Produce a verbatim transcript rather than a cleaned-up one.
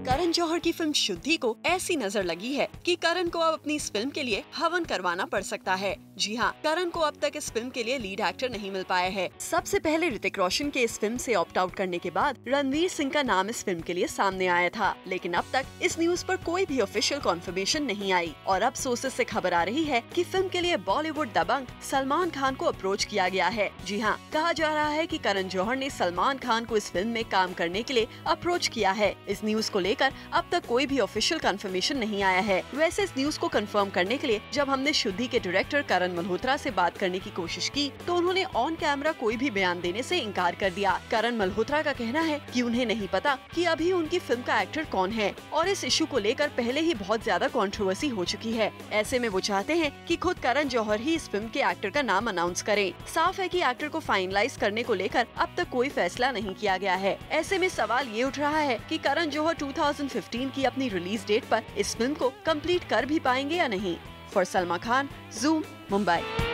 करण जौहर की फिल्म शुद्धि को ऐसी नजर लगी है कि करण को अब अपनी इस फिल्म के लिए हवन करवाना पड़ सकता है। जी हाँ, करण को अब तक इस फिल्म के लिए लीड एक्टर नहीं मिल पाया है। सबसे पहले ऋतिक रोशन के इस फिल्म से ऑप्ट आउट करने के बाद रणवीर सिंह का नाम इस फिल्म के लिए सामने आया था, लेकिन अब तक इस न्यूज पर कोई भी ऑफिशियल कॉन्फर्मेशन नहीं आई। और अब सोर्सेज से खबर आ रही है कि फिल्म के लिए बॉलीवुड दबंग सलमान खान को अप्रोच किया गया है। जी हाँ, कहा जा रहा है कि करण जौहर ने सलमान खान को इस फिल्म में काम करने के लिए अप्रोच किया है। इस न्यूज को लेकर अब तक कोई भी ऑफिशियल कंफर्मेशन नहीं आया है। वैसे इस न्यूज को कंफर्म करने के लिए जब हमने शुद्धि के डायरेक्टर करण मल्होत्रा से बात करने की कोशिश की तो उन्होंने ऑन कैमरा कोई भी बयान देने से इनकार कर दिया। करण मल्होत्रा का कहना है कि उन्हें नहीं पता कि अभी उनकी फिल्म का एक्टर कौन है और इस इशू को लेकर पहले ही बहुत ज्यादा कंट्रोवर्सी हो चुकी है। ऐसे में वो चाहते हैं कि खुद करण जौहर ही इस फिल्म के एक्टर का नाम अनाउंस करें। साफ है कि एक्टर को फाइनलाइज करने को लेकर अब तक कोई फैसला नहीं किया गया है। ऐसे में सवाल ये उठ रहा है कि करण जौहर दो हज़ार पंद्रह की अपनी रिलीज डेट पर इस फिल्म को कंप्लीट कर भी पाएंगे या नहीं। For Salma Khan, Zoom, Mumbai.